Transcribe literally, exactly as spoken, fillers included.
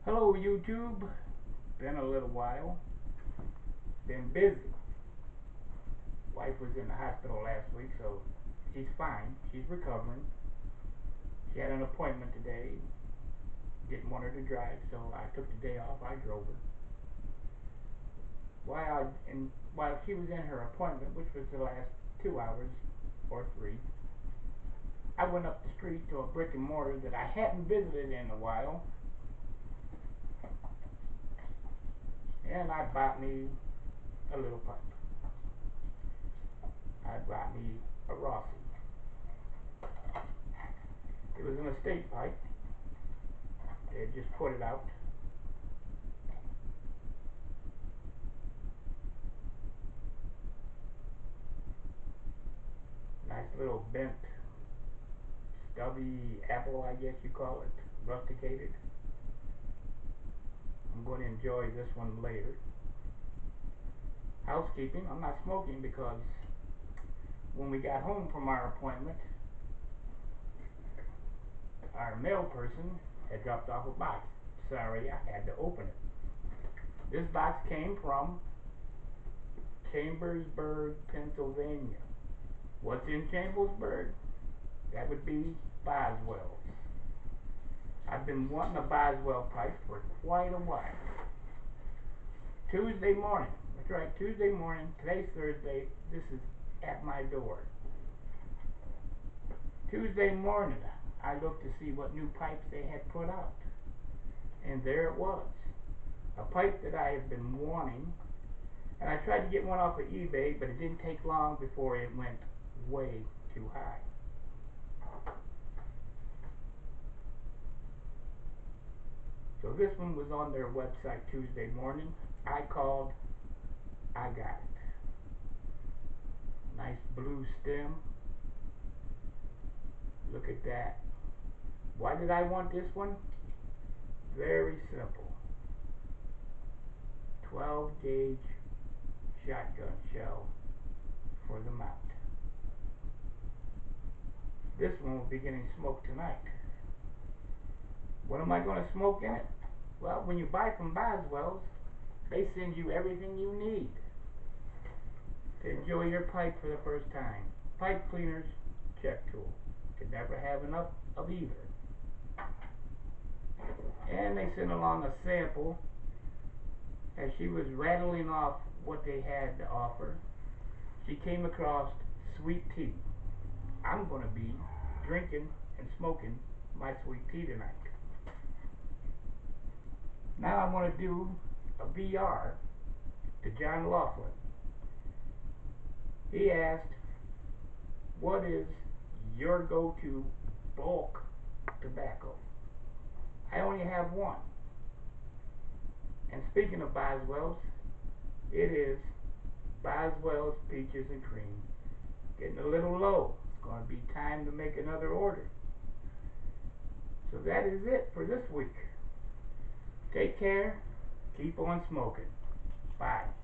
Hello YouTube, been a little while, been busy. Wife was in the hospital last week, so she's fine, she's recovering. She had an appointment today, didn't want her to drive, so I took the day off, I drove her. While, I, and while she was in her appointment, which was the last two hours or three, I went up the street to a brick and mortar that I hadn't visited in a while, and I bought me a little pipe. I bought me a Rossi. It was an estate pipe. They had just put it out. Nice little bent, stubby apple, I guess you call it, rusticated. I'm going to enjoy this one later. Housekeeping, I'm not smoking because when we got home from our appointment, our mail person had dropped off a box. Sorry, I had to open it. This box came from Chambersburg, Pennsylvania. What's in Chambersburg? That would be Boswell's. I've been wanting a Boswell pipe for quite a while. Tuesday morning, that's right, Tuesday morning, today's Thursday, this is at my door. Tuesday morning, I looked to see what new pipes they had put out. And there it was. A pipe that I have been wanting. And I tried to get one off of eBay, but it didn't take long before it went way too high. So this one was on their website Tuesday morning. I called, I got it. Nice blue stem. Look at that. Why did I want this one? Very simple. twelve gauge shotgun shell for the mount. This one will be getting smoked tonight. What am I going to smoke in it? Well, when you buy from Boswell's, they send you everything you need to enjoy your pipe for the first time. Pipe cleaners, check tool. Could never have enough of either. And they sent along a sample. As she was rattling off what they had to offer, she came across sweet tea. I'm going to be drinking and smoking my sweet tea tonight. Now I want to do a V R to John Laughlin. He asked, what is your go-to bulk tobacco? I only have one. And speaking of Boswell's, it is Boswell's Peaches and Cream. Getting a little low. It's going to be time to make another order. So that is it for this week. Take care. Keep on smoking. Bye.